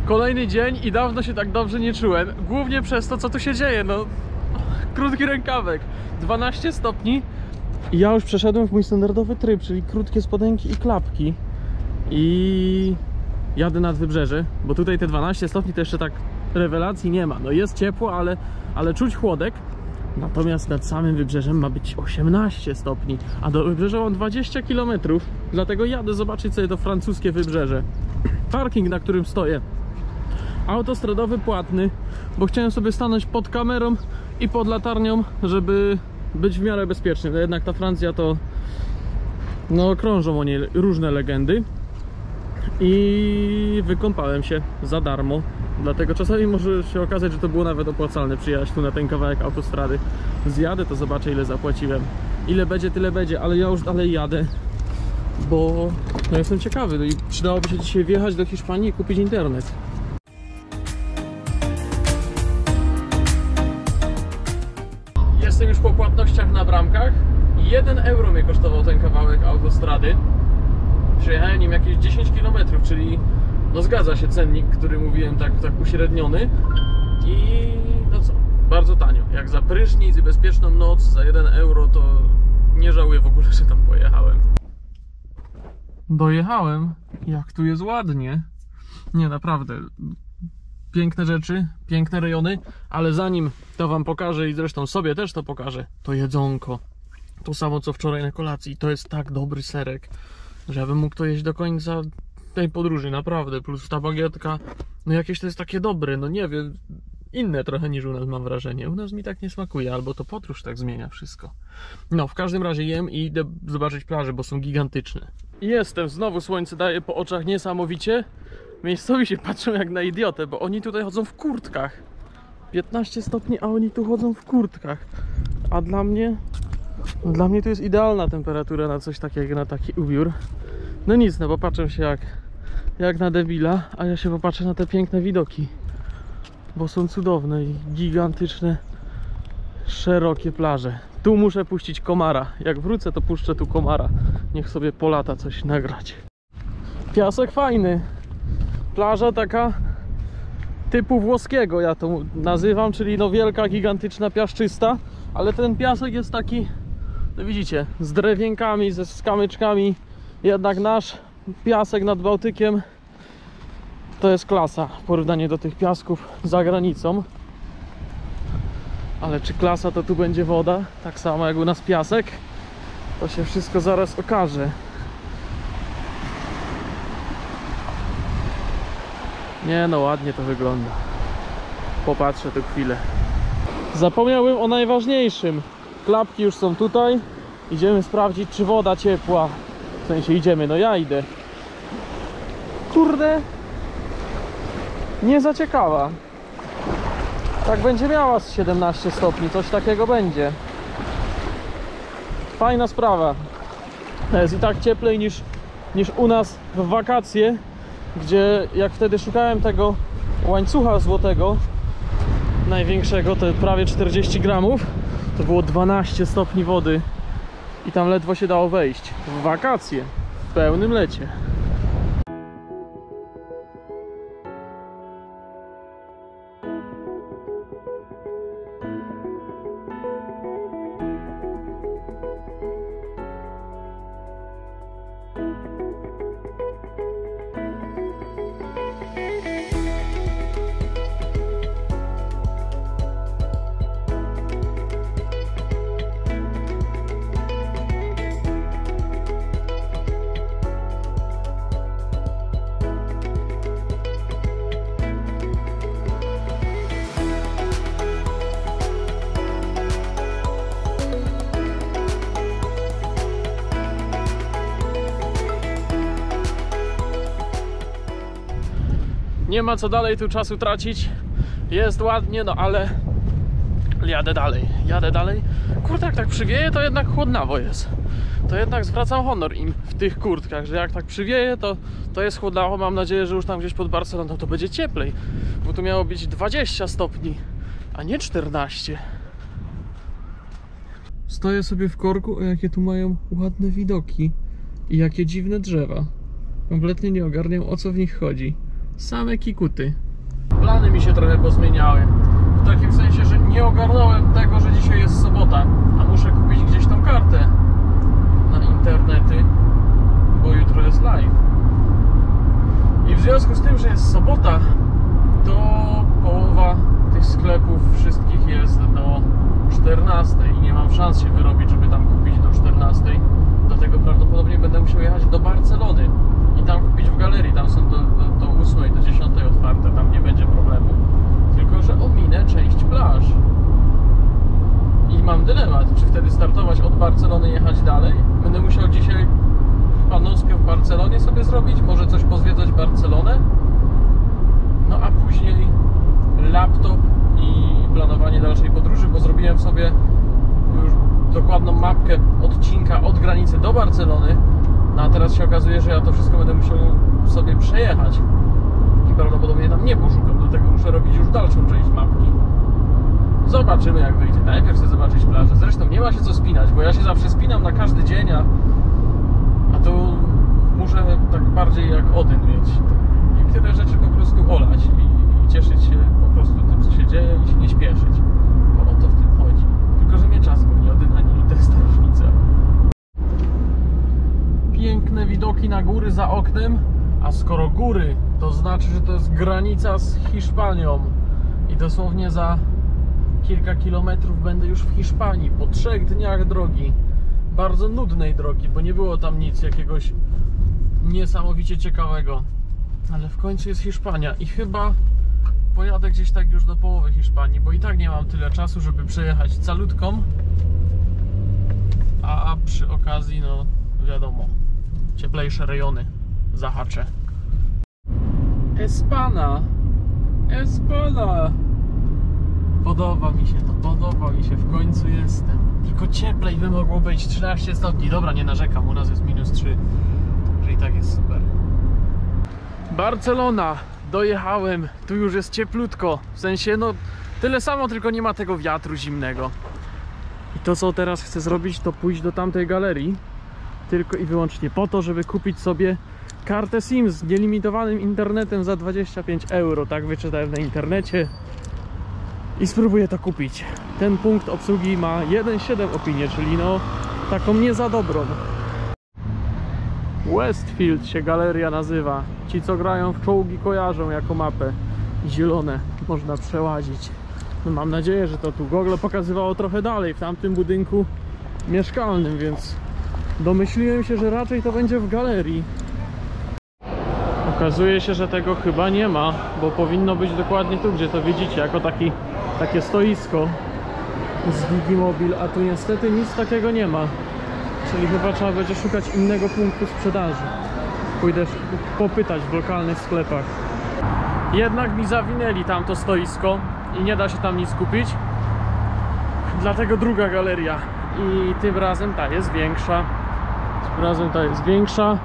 Kolejny dzień i dawno się tak dobrze nie czułem. Głównie przez to, co tu się dzieje. No, krótki rękawek, 12 stopni. I ja już przeszedłem w mój standardowy tryb, czyli krótkie spodenki i klapki. I jadę nad wybrzeże, bo tutaj te 12 stopni to jeszcze tak rewelacji nie ma. No jest ciepło, ale czuć chłodek. Natomiast nad samym wybrzeżem ma być 18 stopni, a do wybrzeża mam 20 km. Dlatego jadę zobaczyć sobie to francuskie wybrzeże. Parking, na którym stoję, autostradowy płatny, bo chciałem sobie stanąć pod kamerą i pod latarnią, żeby być w miarę bezpieczny. No jednak ta Francja to... no krążą o niej różne legendy. I wykąpałem się za darmo. Dlatego czasami może się okazać, że to było nawet opłacalne przyjechać tu na ten kawałek autostrady. Zjadę, to zobaczę, ile zapłaciłem. Ile będzie, tyle będzie, ale ja już dalej jadę, bo no jestem ciekawy. No i przydałoby się dzisiaj wjechać do Hiszpanii i kupić internet. Jestem już po płatnościach na bramkach. 1 euro mnie kosztował ten kawałek autostrady. Przejechałem nim jakieś 10 km, czyli no zgadza się cennik, który mówiłem, tak uśredniony. I no co, bardzo tanio. Jak za prysznic i bezpieczną noc za 1 euro, to nie żałuję w ogóle, że tam pojechałem. Dojechałem, jak tu jest ładnie. Nie, naprawdę. Piękne rzeczy, piękne rejony, ale zanim to wam pokażę i zresztą sobie też to pokażę, to jedzonko. To samo co wczoraj na kolacji. To jest tak dobry serek, że ja bym mógł to jeść do końca tej podróży, naprawdę. Plus ta bagietka, no jakieś to jest takie dobre, no nie wiem, inne trochę niż u nas, mam wrażenie. U nas mi tak nie smakuje, albo to podróż tak zmienia wszystko. No, w każdym razie jem i idę zobaczyć plaże, bo są gigantyczne. Jestem, znowu słońce daje po oczach niesamowicie. Miejscowi się patrzą jak na idiotę, bo oni tutaj chodzą w kurtkach. 15 stopni, a oni tu chodzą w kurtkach. A dla mnie to jest idealna temperatura na coś takiego, na taki ubiór. No nic, no bo patrzę się jak na debila, a ja się popatrzę na te piękne widoki. Bo są cudowne i gigantyczne, szerokie plaże. Tu muszę puścić komara. Jak wrócę, to puszczę tu komara. Niech sobie polata coś nagrać. Piasek fajny. Plaża taka typu włoskiego, ja to nazywam, czyli no wielka, gigantyczna, piaszczysta. Ale ten piasek jest taki, no widzicie, z drewienkami, z kamyczkami. Jednak nasz piasek nad Bałtykiem to jest klasa w porównaniu do tych piasków za granicą. Ale czy klasa, to tu będzie woda, tak samo jak u nas piasek, to się wszystko zaraz okaże. Nie no, ładnie to wygląda. Popatrzę tu chwilę. Zapomniałem o najważniejszym. Klapki już są tutaj. Idziemy sprawdzić, czy woda ciepła. W sensie idziemy, no ja idę. Kurde, nie za ciekawa. Tak będzie miała z 17 stopni, coś takiego będzie. Fajna sprawa. Jest i tak cieplej niż u nas w wakacje, gdzie jak wtedy szukałem tego łańcucha złotego największego, to prawie 40 gramów, to było 12 stopni wody i tam ledwo się dało wejść. W wakacje, w pełnym lecie. Nie ma co dalej tu czasu tracić. Jest ładnie, no ale jadę dalej. Kurde, jak tak przywieje, to jednak chłodnawo jest. To jednak zwracam honor im w tych kurtkach, że jak tak przywieje, to jest chłodnawo. Mam nadzieję, że już tam gdzieś pod Barceloną to będzie cieplej, bo tu miało być 20 stopni, a nie 14. Stoję sobie w korku, a jakie tu mają ładne widoki i jakie dziwne drzewa. Kompletnie nie ogarniam, o co w nich chodzi. Same kikuty. Plany mi się trochę pozmieniały. W takim sensie, że nie ogarnąłem tego, że dzisiaj jest sobota, a muszę kupić gdzieś tą kartę na internety, bo jutro jest live. I w związku z tym, że jest sobota, to połowa tych sklepów wszystkich jest do 14 i nie mam szans się wyrobić, żeby tam kupić do 14. Dlatego prawdopodobnie będę musiał jechać do Barcelony i tam kupić w galerii. Tam są do 8 do 10 otwarte, tam nie będzie problemu. Tylko że ominę część plaż. I mam dylemat, czy wtedy startować od Barcelony i jechać dalej. Będę musiał dzisiaj chyba nockę w Barcelonie sobie zrobić, może coś pozwiedzać Barcelonę. No a później laptop i planowanie dalszej podróży, bo zrobiłem sobie już dokładną mapkę odcinka od granicy do Barcelony. No a teraz się okazuje, że ja to wszystko będę musiał sobie przejechać i prawdopodobnie tam nie poszukam, do tego muszę robić już dalszą część mapki. Zobaczymy, jak wyjdzie. Najpierw chcę zobaczyć plażę. Zresztą nie ma się co spinać, bo ja się zawsze spinam na każdy dzień, a tu muszę tak bardziej jak Odyn mieć. Niektóre rzeczy po prostu olać i cieszyć się po prostu tym, co się dzieje i się nie śpieszyć. Bo o to w tym chodzi. Tylko że mnie czas goni, Odyna nie, i to jest ta różnica. Piękne widoki na góry za oknem, a skoro góry, to znaczy, że to jest granica z Hiszpanią. I dosłownie za kilka kilometrów będę już w Hiszpanii, po 3 dniach drogi. Bardzo nudnej drogi, bo nie było tam nic jakiegoś niesamowicie ciekawego. Ale w końcu jest Hiszpania i chyba pojadę gdzieś tak już do połowy Hiszpanii, bo i tak nie mam tyle czasu, żeby przejechać calutką. A przy okazji, no wiadomo, cieplejsze rejony zahaczę. Espana! Espana! Podoba mi się to, podoba mi się, w końcu jestem. Tylko cieplej by mogło być, 13 stopni. Dobra, nie narzekam, u nas jest -3, także i tak jest super. Barcelona, dojechałem, tu już jest cieplutko, w sensie no tyle samo, tylko nie ma tego wiatru zimnego. I to, co teraz chcę zrobić, to pójść do tamtej galerii tylko i wyłącznie po to, żeby kupić sobie kartę SIM z nielimitowanym internetem za 25 euro, tak wyczytałem na internecie i spróbuję to kupić. Ten punkt obsługi ma 1,7 opinię, czyli no taką nie za dobrą. Westfield się galeria nazywa. Ci, co grają w czołgi, kojarzą jako mapę. Zielone, można przełazić. No mam nadzieję, że to tu. Google pokazywało trochę dalej, w tamtym budynku mieszkalnym, więc domyśliłem się, że raczej to będzie w galerii. Okazuje się, że tego chyba nie ma, bo powinno być dokładnie tu, gdzie to widzicie, jako takie stoisko z Digimobil, a tu niestety nic takiego nie ma. Czyli chyba trzeba będzie szukać innego punktu sprzedaży. Pójdę popytać w lokalnych sklepach. Jednak mi zawinęli tamto stoisko i nie da się tam nic kupić. Dlatego druga galeria. I tym razem ta jest większa. Tym razem ta jest większa.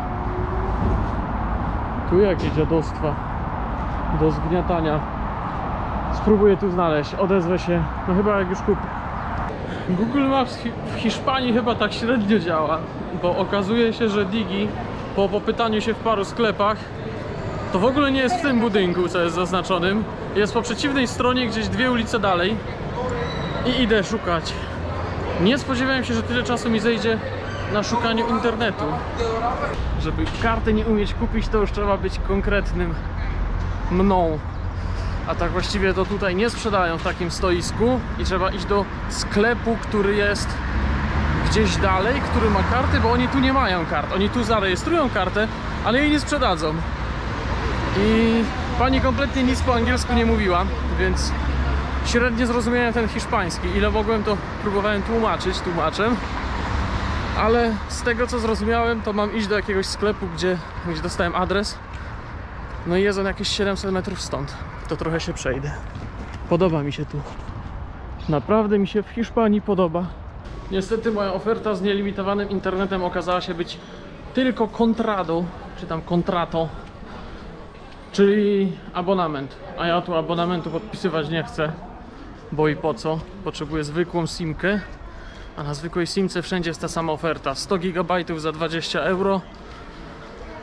Tu jakieś dziadostwa do zgniatania. Spróbuję tu znaleźć, odezwę się, no chyba jak już kupię. Google Maps w Hiszpanii chyba tak średnio działa, bo okazuje się, że Digi po popytaniu się w paru sklepach to w ogóle nie jest w tym budynku, co jest zaznaczonym. Jest po przeciwnej stronie, gdzieś 2 ulice dalej i idę szukać. Nie spodziewałem się, że tyle czasu mi zejdzie na szukaniu internetu. Żeby kartę nie umieć kupić, to już trzeba być konkretnym mną. A tak właściwie to tutaj nie sprzedają w takim stoisku i trzeba iść do sklepu, który jest gdzieś dalej, który ma karty, bo oni tu nie mają kart. Oni tu zarejestrują kartę, ale jej nie sprzedadzą. I pani kompletnie nic po angielsku nie mówiła, więc średnio zrozumiałem ten hiszpański. Ile mogłem, to próbowałem tłumaczyć tłumaczem. Ale z tego, co zrozumiałem, to mam iść do jakiegoś sklepu, gdzie dostałem adres. No i jest on jakieś 700 metrów stąd. To trochę się przejdę. Podoba mi się tu. Naprawdę mi się w Hiszpanii podoba. Niestety moja oferta z nielimitowanym internetem okazała się być tylko contrado, czy tam contrato, czyli abonament. A ja tu abonamentu podpisywać nie chcę, bo i po co? Potrzebuję zwykłą simkę, a na zwykłej simce wszędzie jest ta sama oferta. 100 GB za 20 euro.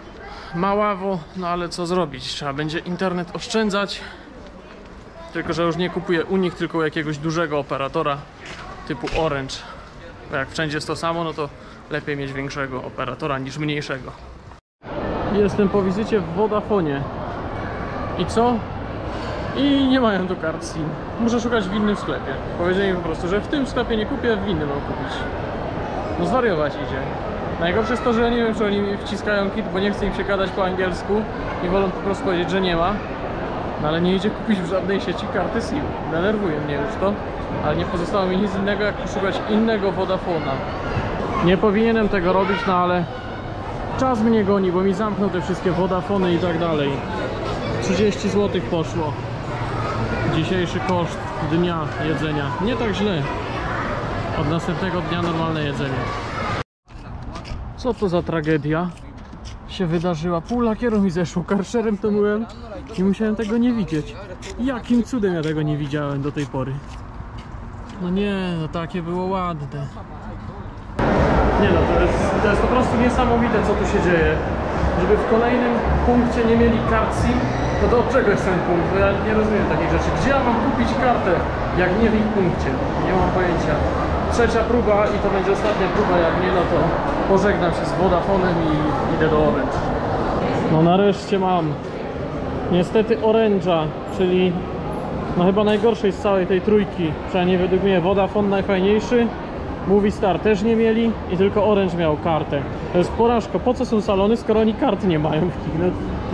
maławo, no ale co zrobić? Trzeba będzie internet oszczędzać. Tylko że już nie kupuję u nich, tylko u jakiegoś dużego operatora typu Orange. Bo jak wszędzie jest to samo, no to lepiej mieć większego operatora niż mniejszego. Jestem po wizycie w Vodafonie. I co? I nie mają tu kart SIM. Muszę szukać w innym sklepie. Powiedzieli mi po prostu, że w tym sklepie nie kupię, w innym mam kupić. No zwariować idzie. Najgorsze jest to, że ja nie wiem, czy oni mi wciskają kit, bo nie chcę im się gadać po angielsku i wolą po prostu powiedzieć, że nie ma. No ale nie idzie kupić w żadnej sieci karty SIM. Denerwuje mnie już to, ale nie pozostało mi nic innego, jak poszukać innego Vodafona. Nie powinienem tego robić, no ale czas mnie goni, bo mi zamknął te wszystkie Vodafony i tak dalej. 30 zł poszło. Dzisiejszy koszt dnia jedzenia. Nie tak źle. Od następnego dnia normalne jedzenie. Co to za tragedia się wydarzyła? Pół lakieru mi zeszło, karszerem to myłem i musiałem tego nie widzieć. Jakim cudem ja tego nie widziałem do tej pory? No nie, no takie było ładne. Nie no, to jest po prostu niesamowite, co tu się dzieje. Żeby w kolejnym punkcie nie mieli kart SIM, no to od czego jest ten punkt? Bo ja nie rozumiem takich rzeczy. Gdzie ja mam kupić kartę, jak nie w ich punkcie? Nie mam pojęcia. Trzecia próba i to będzie ostatnia próba, jak nie, no to pożegnam się z Vodafonem i idę do Orange. No nareszcie mam. Niestety Orange'a, czyli no chyba najgorszej z całej tej trójki. Przynajmniej według mnie Vodafone najfajniejszy. Movistar też nie mieli i tylko Orange miał kartę. To jest porażka. Po co są salony, skoro oni karty nie mają w nich? No,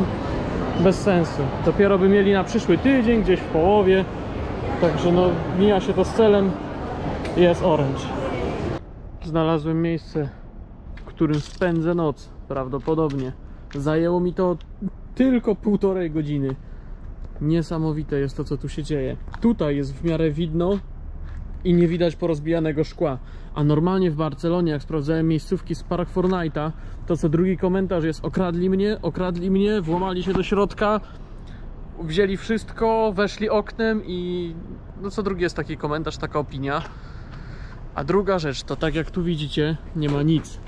bez sensu. Dopiero by mieli na przyszły tydzień, gdzieś w połowie. Także no mija się to z celem. Jest Orange. Znalazłem miejsce, w którym spędzę noc. Prawdopodobnie. Zajęło mi to tylko 1,5 godziny. Niesamowite jest to, co tu się dzieje. Tutaj jest w miarę widno i nie widać porozbijanego szkła. A normalnie w Barcelonie, jak sprawdzałem miejscówki z Park Fortnite'a, to co drugi komentarz jest: okradli mnie, włamali się do środka, wzięli wszystko, weszli oknem i no co drugi jest taki komentarz, taka opinia. A druga rzecz, to tak jak tu widzicie, nie ma nic.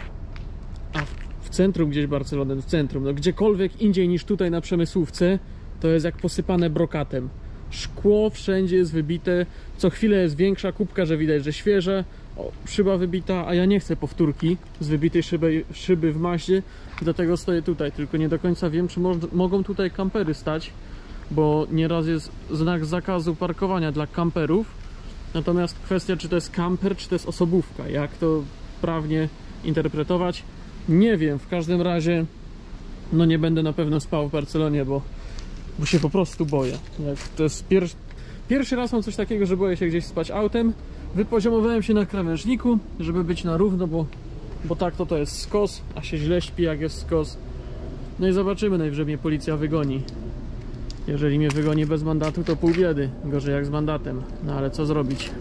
A w centrum gdzieś Barcelony, w centrum, no gdziekolwiek indziej niż tutaj na Przemysłówce, to jest jak posypane brokatem. Szkło wszędzie jest wybite, co chwilę jest większa kubka, że widać, że świeże. O, szyba wybita, a ja nie chcę powtórki z wybitej szyby w Maździe, dlatego stoję tutaj. Tylko nie do końca wiem, czy mogą tutaj kampery stać, bo nieraz jest znak zakazu parkowania dla kamperów. Natomiast kwestia, czy to jest kamper, czy to jest osobówka, jak to prawnie interpretować, nie wiem. W każdym razie no nie będę na pewno spał w Barcelonie, bo się po prostu boję. To jest pierwszy raz mam coś takiego, że boję się gdzieś spać autem. Wypoziomowałem się na krawężniku, żeby być na równo, bo tak to jest skos, a się źle śpi, jak jest skos. No i zobaczymy, najwyżej mnie policja wygoni. Jeżeli mnie wygoni bez mandatu, to pół biedy. Gorzej jak z mandatem. No ale co zrobić?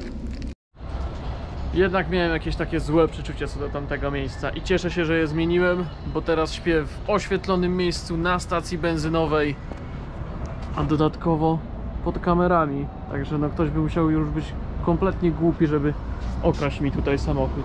Jednak miałem jakieś takie złe przeczucie co do tamtego miejsca i cieszę się, że je zmieniłem, bo teraz śpię w oświetlonym miejscu na stacji benzynowej, a dodatkowo pod kamerami. Także no ktoś by musiał już być kompletnie głupi, żeby okraść mi tutaj samochód.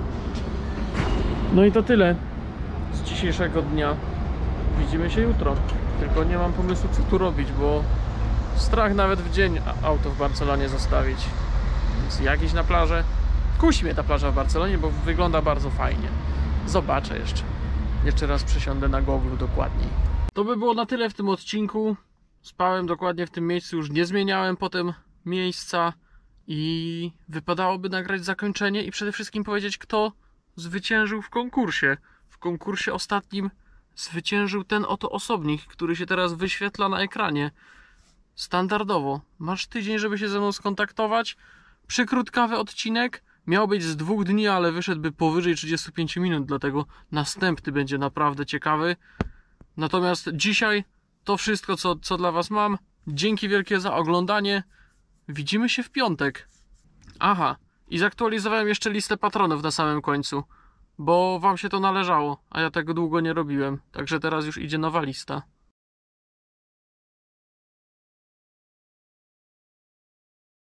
No i to tyle z dzisiejszego dnia. Widzimy się jutro. Tylko nie mam pomysłu, co tu robić, bo strach nawet w dzień auto w Barcelonie zostawić. Więc jak iść na plażę? Kusi mnie ta plaża w Barcelonie, bo wygląda bardzo fajnie. Zobaczę jeszcze. Jeszcze raz przesiądę na Google dokładniej. To by było na tyle w tym odcinku. Spałem dokładnie w tym miejscu, już nie zmieniałem potem miejsca i wypadałoby nagrać zakończenie i przede wszystkim powiedzieć, kto zwyciężył w konkursie. W konkursie ostatnim zwyciężył ten oto osobnik, który się teraz wyświetla na ekranie. Standardowo. Masz tydzień, żeby się ze mną skontaktować. Przykrótkawy odcinek. Miał być z 2 dni, ale wyszedłby powyżej 35 minut, dlatego następny będzie naprawdę ciekawy. Natomiast dzisiaj to wszystko, co dla Was mam. Dzięki wielkie za oglądanie. Widzimy się w piątek. Aha, i zaktualizowałem jeszcze listę patronów na samym końcu, bo Wam się to należało, a ja tego długo nie robiłem. Także teraz już idzie nowa lista.